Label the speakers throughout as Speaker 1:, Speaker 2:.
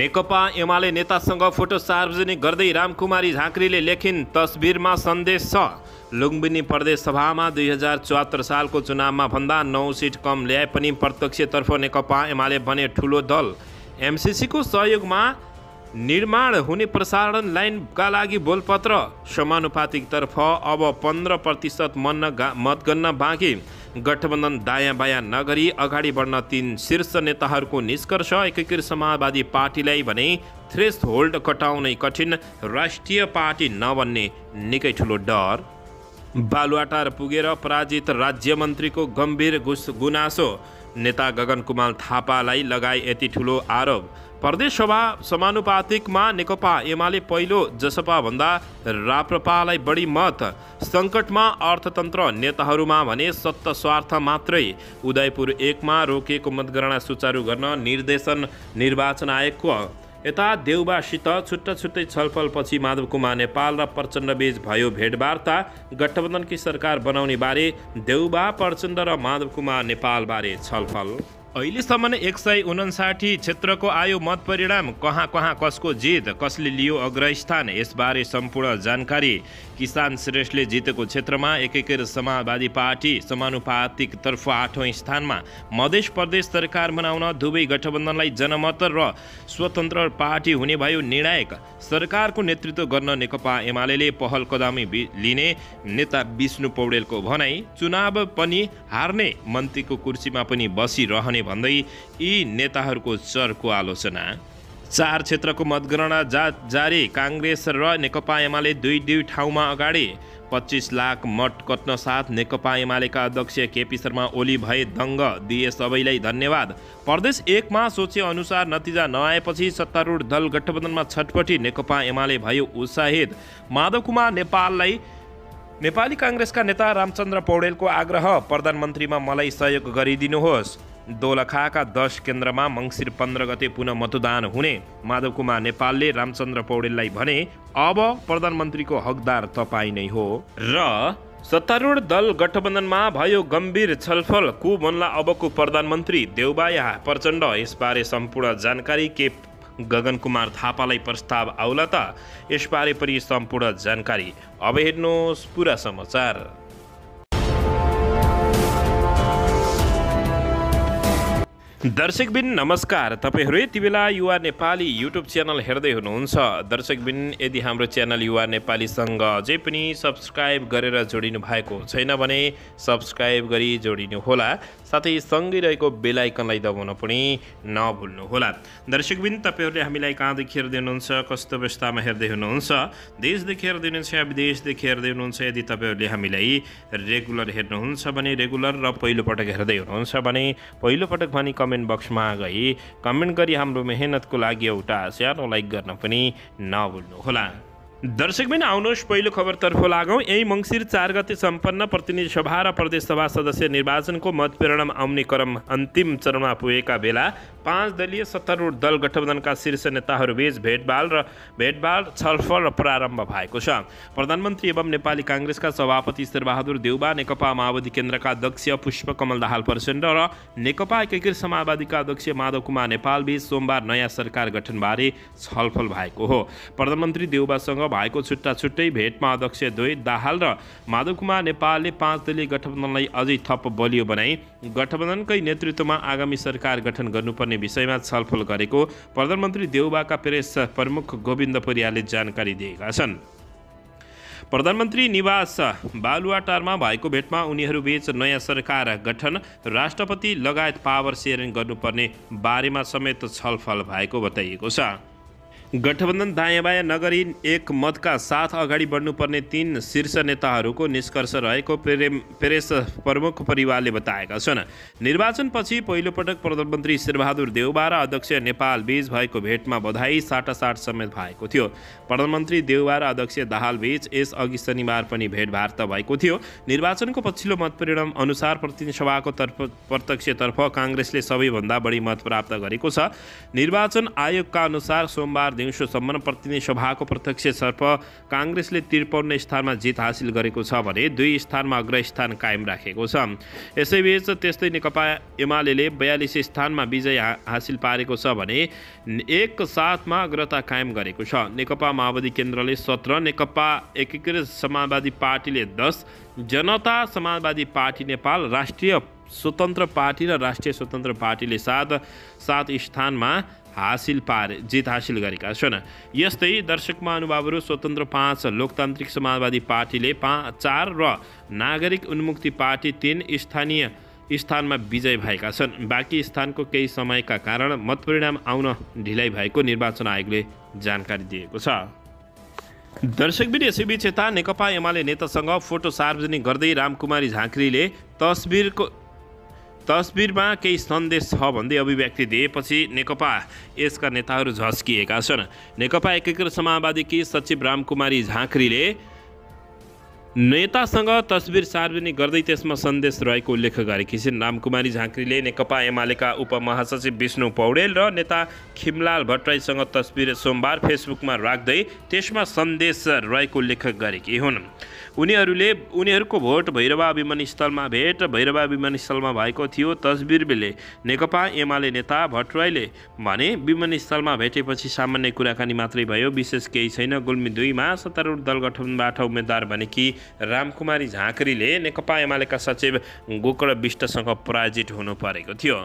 Speaker 1: नेकपा UML नेतासँग photo सार्वजनिक गर्दै रामकुमारी झाँक्रीले लेखिन्, तस्बिरमा सन्देश छ। लुम्बिनी प्रदेश सभामा 2074 सालको चुनावमा भन्दा 9 सिट कम ल्याए पनि प्रत्यक्षतर्फ नेकपा एमाले बने ठुलो दल। एमसिसीको सहयोगमा निर्माण हुने प्रसारण लाइनका लागि बोलपत्र। समानुपातिकतर्फ अब 15% मतगणना बाँकी। गठबन्धन दायाँ बायाँ नगरी अगाडि बढ्न 3 शीर्ष नेताहरूको निष्कर्ष। एकीकृत समाजवादी पार्टीलाई भने थ्रेसहोल्ड कटाउनै कठिन, राष्ट्रिय पार्टी नबन्ने निकै ठुलो डर। बालुवाटार पुगेर पराजित राज्यमन्त्रीको गम्भीर गुनासो। नेता गगन कुमार थापालाई लगाए यति ठुलो आरोप। प्रदेश सभा समानुपातिकमा नेकपा एमाले पहिलो, जसपाभन्दा राप्रपालाई बढी मत। सङ्कटमा अर्थतन्त्र, नेताहरूमा भने सत्ता स्वार्थ मात्रै। उदयपुर 1 मा रोकिएको मतगणना सुचारू गर्न निर्देशन निर्वाचन आयोगको। यता देउबासित छुट्टा छुट्टै छलफलपछि माधव कुमार नेपाल र प्रचण्डबीच भयो भेटवार्ता। गठबन्धनकी सरकार बनाउने बारे देउबा, प्रचण्ड र माधव कुमार नेपाल बारे छलफल। अहिलेसम्म 159 क्षेत्रको आयो मत परिणाम। कहाँ कहाँ कसको जित, कसले लियो अग्रस्थान, यसबारे सम्पूर्ण जानकारी। किसान श्रेष्ठले जितेको क्षेत्रमा एकीकृत समाजवादी पार्टी समानुपातिकतर्फ 8औं स्थानमा। मध्य प्रदेश सरकार बनाउन दुवै गठबन्धनलाई जनमत र स्वतन्त्र पार्टी हुने भयो निर्णायक। सरकारको नेतृत्व गर्न नेकपा एमाले पहल कदमी लिने नेता विष्णु पौडेलको भनाई। चुनाव पनि हार्ने, मन्त्रीको कुर्सीमा पनि बसिरहने भन्दै यी नेताहरूको चर्को आलोचना। 4 क्षेत्रको मतगणना जारी। काङ्ग्रेस र नेकपा एमाले दुई ठाउँमा अगाडि। 25 लाख मत कट्न साथ नेकपा एमालेका अध्यक्ष केपी शर्मा ओली भए दङ्ग, दिए सबैलाई धन्यवाद। प्रदेश 1 मा सोचे अनुसार नतिजा नआएपछि सत्तारूढ दल गठबन्धनमा छटपटी। नेकपा एमाले भयो उत्साहित। माधव कुमार नेपाललाई नेपाली काङ्ग्रेसका नेता रामचन्द्र पौडेलको आग्रह, प्रधानमन्त्रीमा मलाई सहयोग गरिदिनुहोस्। दोलखाका 10 केन्द्रमा मङ्सिर 15 गते पुनः मतदान हुने। माधव कुमार नेपालले रामचन्द्र पौडेललाई भने, अब प्रधानमन्त्रीको हकदार तपाईँ नै हो। र सत्तारूढ दल गठबन्धनमा भयो गम्भीर छलफल। को बन्ला अबको प्रधानमन्त्री, देउबा या प्रचण्ड, यसबारे सम्पूर्ण जानकारी। के गगन कुमार थापालाई प्रस्ताव आउला त, यसबारे पनि सम्पूर्ण जानकारी। अब हेर्नुहोस् पुरा समाचार। दर्शकबिन नमस्कार, तपाईँहरू यति बेला युवा नेपाली युट्युब च्यानल हेर्दै हुनुहुन्छ। दर्शकबिन, यदि हाम्रो च्यानल युवा नेपालीसँग अझै पनि सब्सक्राइब गरेर जोडिनु भएको छैन भने सब्सक्राइब गरी जोडिनुहोला। साथै सँगै रहेको बेल आइकनलाई दबाउन पनि नभुल्नुहोला। दर्शकबिन, तपाईँहरूले हामीलाई कहाँदेखि हेर्दै हुनुहुन्छ, कस्तो अवस्थामा हेर्दै हुनुहुन्छ, देशदेखि हेर्दै हुनुहुन्छ या विदेशदेखि हेर्दै हुनुहुन्छ। यदि तपाईँहरूले हामीलाई रेगुलर हेर्नुहुन्छ भने रेगुलर र पहिलोपटक हेर्दै हुनुहुन्छ भने पहिलोपटक भनी कमेन्ट बक्समा गई कमेन्ट गरी हाम्रो मेहनतको लागि एउटा सानो लाइक गर्न पनि नभुल्नुहोला। दर्शकबिन, आउनुहोस् पहिलो खबरतर्फ लागौँ। यही मङ्सिर 4 गते सम्पन्न प्रतिनिधि सभा र प्रदेश सभा सदस्य निर्वाचनको मतपरिणाम आउने क्रम अन्तिम चरणमा पुगेका बेला 5 दलीय सत्तारूढ दल गठबन्धनका शीर्ष नेताहरूबीच भेटभाड छलफल प्रारम्भ भएको छ। प्रधानमन्त्री एवं नेपाली काङ्ग्रेसका सभापति शेरबहादुर देउबा, नेकपा माओवादी केन्द्रका अध्यक्ष पुष्पकमल दाहाल प्रचण्ड र नेकपा एकीकृत समाजवादीका अध्यक्ष माधव कुमार नेपाल बीच सोमबार नयाँ सरकार गठनबारे छलफल भएको हो। प्रधानमन्त्री देउबासँग भएको छुट्टा छुट्टै भेटमा अध्यक्ष द्वय दाहाल र माधव कुमार नेपालले 5 दलीय गठबन्धनलाई अझै थप बलियो बनाई गठबन्धनकै नेतृत्वमा आगामी सरकार गठन गर्नुपर्ने विषयमा छलफल गरेको प्रधानमन्त्री देउबाका प्रेस प्रमुख गोविन्द परियारले जानकारी दिएका छन्। प्रधानमन्त्री निवास बालुवाटारमा भएको भेटमा उनीहरूबीच नयाँ सरकार गठन, राष्ट्रपति लगायत पावर सेयरिङ गर्नुपर्ने बारेमा समेत छलफल भएको बताइएको छ। गठबन्धन दायाँ बायाँ नगरी एक मतका साथ अगाडि बढ्नुपर्ने 3 शीर्ष नेताहरूको निष्कर्ष रहेको प्रेस प्रमुख परिवारले बताएका छन्। निर्वाचनपछि पहिलोपटक प्रधानमन्त्री शेरबहादुर देउबा र अध्यक्ष नेपाल बीच भएको भेटमा बधाई साटासाट समेत भएको थियो। प्रधानमन्त्री देउबा र अध्यक्ष दाहाल बीच यसअघि शनिबार पनि भेटवार्ता भएको थियो। निर्वाचनको पछिल्लो मतपरिणाम अनुसार प्रतिनिधि सभाको प्रत्यक्षतर्फ काङ्ग्रेसले सबैभन्दा बढी मत प्राप्त गरेको छ। निर्वाचन आयोगका अनुसार सोमबार दिउँसोसम्म प्रतिनिधि सभाको प्रत्यक्षतर्फ काङ्ग्रेसले 53 स्थानमा जित हासिल गरेको छ भने 2 स्थानमा अग्रस्थान कायम राखेको छ। यसैबीच त्यस्तै नेकपा एमाले 42 स्थानमा विजय हासिल पारेको छ भने एक साथमा अग्रता कायम गरेको छ। नेकपा माओवादी केन्द्रले 17, नेकपा एकीकृत समाजवादी पार्टीले 10, जनता समाजवादी पार्टी नेपाल, राष्ट्रिय स्वतन्त्र पार्टी र राष्ट्रिय स्वतन्त्र पार्टीले 7 स्थानमा जित हासिल गरेका छन्। यस्तै दर्शक महानुभावहरू स्वतन्त्र 5, लोकतान्त्रिक समाजवादी पार्टीले 4 र नागरिक उन्मुक्ति पार्टी 3 स्थानीय स्थानमा विजय भएका छन्। बाँकी स्थानको केही समयका कारण मतपरिणाम आउन ढिलाइ भएको निर्वाचन आयोगले जानकारी दिएको छ। दर्शकबिन यसैबीच यता नेकपा एमाले नेतासँग फोटो सार्वजनिक गर्दै रामकुमारी झाँक्रीले तस्बिरमा केही सन्देश छ भन्दै अभिव्यक्ति दिएपछि नेकपा यसका नेताहरू झस्किएका छन्। नेकपा एकीकृत समाजवादीकी सचिव रामकुमारी झाँक्रीले नेतासँग तस्बिर सार्वजनिक गर्दै त्यसमा सन्देश रहेको उल्लेख गरेकी छिन्। रामकुमारी झाँक्रीले नेकपा एमालेका उपमहासचिव विष्णु पौडेल र नेता खिमलाल भट्टराईसँग तस्बिर सोमबार फेसबुकमा राख्दै त्यसमा सन्देश रहेको उल्लेख गरेकी हुन्। उनीहरूको भोट भैरवा विमानस्थलमा भएको थियो। तस्बिरले नेकपा एमाले नेता भट्टराईले भने विमानस्थलमा भेटेपछि सामान्य कुराकानी मात्रै भयो, विशेष केही छैन। गुल्मी 2 मा सत्तारूढ दल गठबन्धनबाट उम्मेद्वार बनेकी रामकुमारी झाँक्रीले नेकपा एमालेका सचिव गोकर्ण विष्टसँग पराजित हुनु परेको थियो।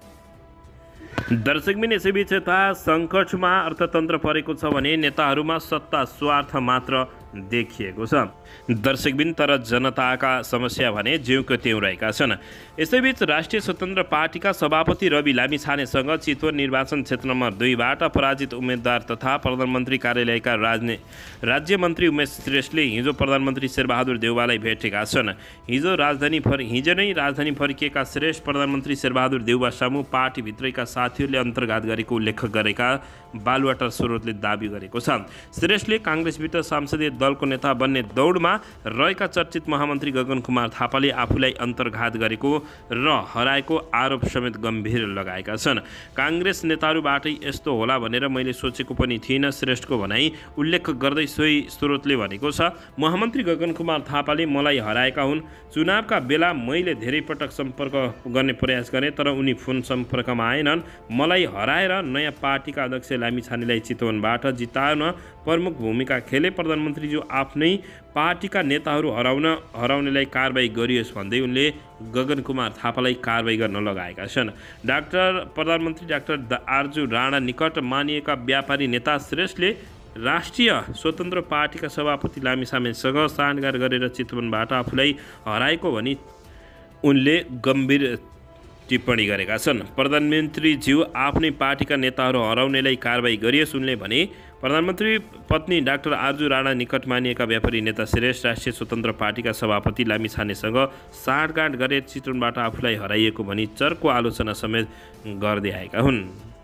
Speaker 1: दर्शकबिन यसैबीच यता सङ्कटमा अर्थतन्त्र परेको छ भने नेताहरूमा सत्ता स्वार्थ मात्र देखिएको छ। दर्शकबिन तर जनताका समस्या भने ज्यूको त्यौँ रहेका छन्। यसैबीच राष्ट्रिय स्वतन्त्र पार्टीका सभापति रवि लामिछानेसँग चितवन निर्वाचन क्षेत्र नम्बर 2 बाट पराजित उम्मेद्वार तथा प्रधानमन्त्री कार्यालयका राज्य मन्त्री उमेश श्रेष्ठले हिजो प्रधानमन्त्री शेरबहादुर देउवालाई भेटेका छन्। हिजो नै राजधानी फर्किएका श्रेष्ठ प्रधानमन्त्री शेरबहादुर देउवा सामु पार्टीभित्रैका साथीहरूले अन्तर्घात गरेको उल्लेख गरेका बालुवाटार स्रोतले दाबी गरेको छ। श्रेष्ठले काङ्ग्रेसभित्र संसदीय दलको नेता बन्ने दौडमा रहेका चर्चित महामन्त्री गगन कुमार थापाले आफूलाई अन्तर्घात गरेको र हराएको आरोप समेत गम्भीर लगाएका छन्। काङ्ग्रेस नेताहरूबाटै यस्तो होला भनेर मैले सोचेको पनि थिइनँ, श्रेष्ठको भनाई उल्लेख गर्दै सोही स्रोतले भनेको छ। महामन्त्री गगन कुमार थापाले मलाई हराएका हुन्। चुनावका बेला मैले धेरै पटक सम्पर्क गर्ने प्रयास गरेँ तर उनी फोन सम्पर्कमा आएनन्। मलाई हराएर नयाँ पार्टीका अध्यक्ष लामिछानेलाई चितवनबाट जिताउन प्रमुख भूमिका खेले। प्रधानमन्त्रीज्यू आफ्नै पार्टीका नेताहरू हराउनेलाई कारबाही गरियोस् भन्दै उनले गगन कुमार थापालाई कारबाही गर्न लगाएका छन्। प्रधानमन्त्री डाक्टर आरजू राणा निकट मानिएका व्यापारी नेता श्रेष्ठले राष्ट्रिय स्वतन्त्र पार्टीका सभापति लामिछानेसँग साँठगाँठ गरेर चितवनबाट आफूलाई हराएको भनी उनले गम्भीर टिप्पणी गरेका छन्। प्रधानमन्त्रीज्यू आफ्नै पार्टीका नेताहरू हराउनेलाई कारबाही गरियोस् उनले भने। प्रधानमन्त्री पत्नी डाक्टर आरजू राणा निकट मानिएका व्यापारी नेता श्रेष्ठ राष्ट्रिय स्वतन्त्र पार्टीका सभापति लामिछानेसँग साँठगाँठ गरेर चितवनबाट आफूलाई हराइएको भनी चर्को आलोचना समेत गर्दै आएका हुन्।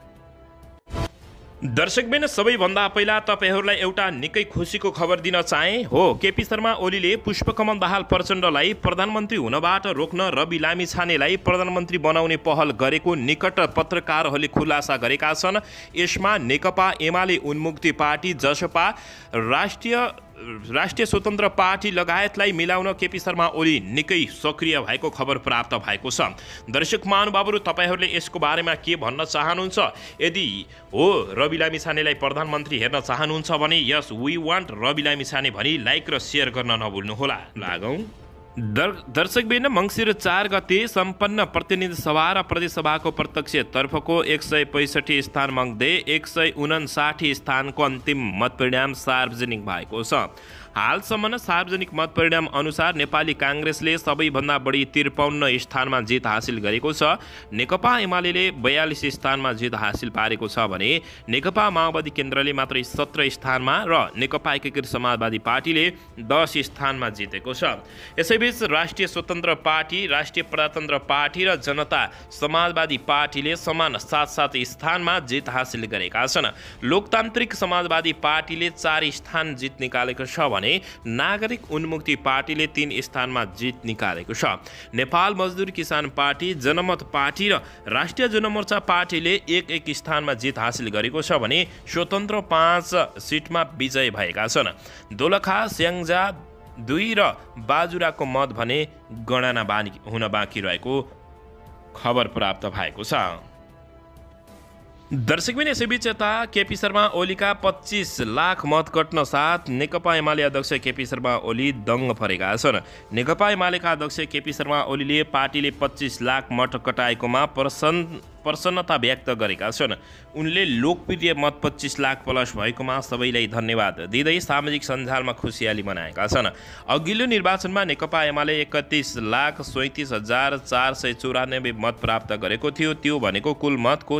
Speaker 1: दर्शकबिन सबैभन्दा पहिला तपाईहरूलाई एउटा निकै खुसीको खबर दिन चाहे हो। केपी शर्मा ओलीले पुष्पकमल दाहाल प्रचण्डलाई प्रधानमन्त्री हुनबाट रोक्न रवि लामिछानेलाई प्रधानमन्त्री बनाउने पहल गरेको निकट पत्रकारहरूले खुलासा गरेका छन्। यसमा नेकपा एमाले उन्मुक्ति पार्टी, जसपा, राष्ट्रिय स्वतन्त्र पार्टी लगायतलाई मिलाउन केपी शर्मा ओली निकै सक्रिय भएको खबर प्राप्त भएको छ। दर्शक महानुभावहरू, तपाईहरूले यसको बारेमा के भन्न चाहनुहुन्छ? यदि हो रवि लामिछानेलाई प्रधानमन्त्री हेर्न चाहनुहुन्छ भने यस वी वान्ट रवि लामिछाने भनी लाइक र सेयर गर्न नभुल्नुहोला। लागौँ दर्शकबिन मङ्सिर 4 गते सम्पन्न प्रतिनिधि सभा र प्रदेशसभाको प्रत्यक्षतर्फको 165 स्थान मध्ये 159 स्थानको अन्तिम मतपरिणाम सार्वजनिक भएको छ। हालसम्म सार्वजनिक मतपरिणाम अनुसार नेपाली काङ्ग्रेसले सबैभन्दा बढी 53 स्थानमा जित हासिल गरेको छ। नेकपा एमाले 42 स्थानमा जित हासिल पारेको छ भने नेकपा माओवादी केन्द्रले मात्रै 17 स्थानमा र नेकपा एकीकृत समाजवादी पार्टीले 10 स्थानमा जितेको छ। यसैबीच राष्ट्रिय स्वतन्त्र पार्टी, राष्ट्रिय प्रजातन्त्र पार्टी र जनता समाजवादी पार्टीले समान 7-7 स्थानमा जित हासिल गरेका छन्। लोकतान्त्रिक समाजवादी पार्टीले 4 स्थान जित निकालेको छ भने भने नागरिक उन्मुक्ति पार्टीले 3 स्थानमा जित निकालेको छ। नेपाल मजदुर किसान पार्टी, जनमत पार्टी र राष्ट्रिय जनमोर्चा पार्टीले एक स्थानमा जित हासिल गरेको छ भने स्वतन्त्र 5 सिटमा विजय भएका छन्। दोलखा, स्याङ्जा 2 र बाजुराको मत भने गणना हुन बाँकी रहेको खबर प्राप्त भएको छ। दर्शकबिन यसैबीच यता केपी शर्मा ओलीका 25 लाख मत कट्न साथ नेकपा एमाले अध्यक्ष केपी शर्मा ओली दङ्ग परेका छन्। नेकपा एमालेका अध्यक्ष केपी शर्मा ओलीले पार्टीले 25 लाख मत कटाएकोमा प्रसन्नता व्यक्त गरेका छन्। उनले लोकप्रिय मत 25 लाख प्लस भएकोमा सबैलाई धन्यवाद दिँदै सामाजिक सञ्जालमा खुसियाली मनाएका छन्। अघिल्लो निर्वाचनमा नेकपा एमाले 31,37,494 मत प्राप्त गरेको थियो। त्यो भनेको कुल मतको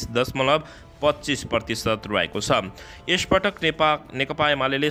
Speaker 1: 33.25% रहेको छ। यसपटक नेकपा एमाले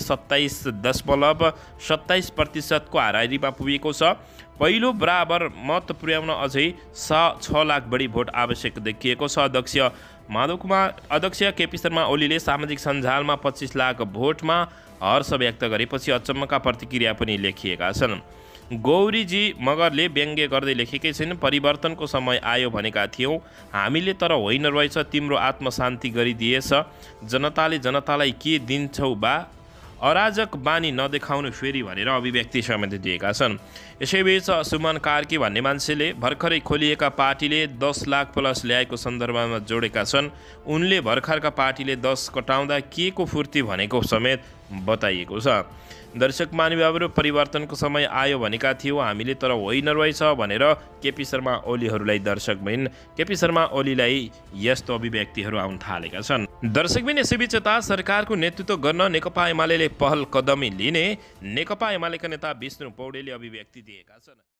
Speaker 1: 27.27% को हाराहारीमा पुगेको छ। पहिलो बराबर मत पुर्याउन अझै 6 लाख बढी भोट आवश्यक देखिएको छ। अध्यक्ष केपी शर्मा ओलीले सामाजिक सञ्जालमा 25 लाख भोटमा हर्ष व्यक्त गरेपछि अचम्मका प्रतिक्रिया पनि लेखिएका छन्। गौरीजी मगरले व्यङ्ग्य गर्दै लेखेकै छिन्, परिवर्तनको समय आयो भनेका थियौँ हामीले, तर होइन रहेछ, तिम्रो आत्मशान्ति गरिदिएछ। जनताले जनतालाई के दिन्छौ बा, अराजक बानी नदेखाउनु फेरि भनेर अभिव्यक्ति समेत दिएका छन्। यसैबीच सुमन कार्की भन्ने मान्छेले भर्खरै खोलिएका पार्टीले 10 लाख प्लस ल्याएको सन्दर्भमा जोडेका छन्। उनले भर्खरका पार्टीले 10 कटाउँदा के को फुर्ती भनेको समेत बताइएको छ। दर्शक महानुभावहरू, परिवर्तनको समय आयो भनेका थियौँ हामीले, तर होइन रहेछ भनेर केपी शर्मा ओलीहरूलाई केपी शर्मा ओलीलाई यस्तो अभिव्यक्तिहरू आउन थालेका छन्। दर्शकबिन यसैबीच यता सरकारको नेतृत्व गर्न नेकपा एमाले पहल कदमी लिने नेकपा एमालेका नेता विष्णु पौडेलले अभिव्यक्ति दिएका छन्।